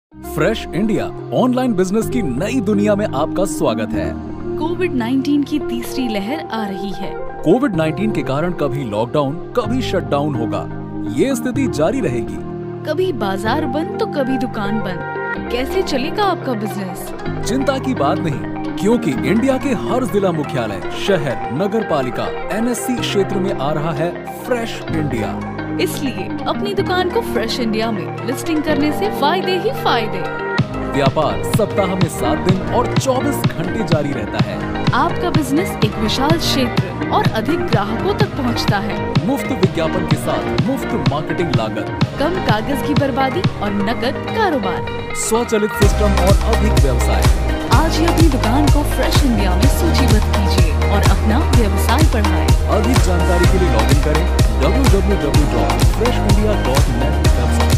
Fresh India online business की नई दुनिया में आपका स्वागत है। कोविड-19 की तीसरी लहर आ रही है। कोविड-19 के कारण कभी लॉकडाउन कभी शटडाउन होगा। ये स्थिति जारी रहेगी। कभी बाजार बंद तो कभी दुकान बंद। कैसे चलेगा आपका बिजनेस? चिंता की बात नहीं, क्योंकि इंडिया के हर जिला मुख्यालय, शहर, नगर पालिका, एनएससी क्षेत्र में आ रहा है फ्रेश इंडिया। इसलिए अपनी दुकान को फ्रेश इंडिया में लिस्टिंग करने से फायदे ही फायदे। व्यापार सप्ताह में 7 दिन और 24 घंटे जारी रहता है। आपका बिजनेस एक विशाल क्षेत्र और अधिक ग्राहकों तक पहुंचता है। मुफ्त विज्ञापन के साथ मुफ्त मार्केटिंग लागत, कम कागज की बर्बादी और नकद कारोबार, स्वचालित सिस्टम और अधिक व्यवसाय। आज ही अपनी दुकान को फ्रेश इंडिया में सूचीबद्ध कीजिए और अपना व्यवसाय बढ़ाएं। अधिक जानकारी के लिए लॉगिन करें www.freshindia.net।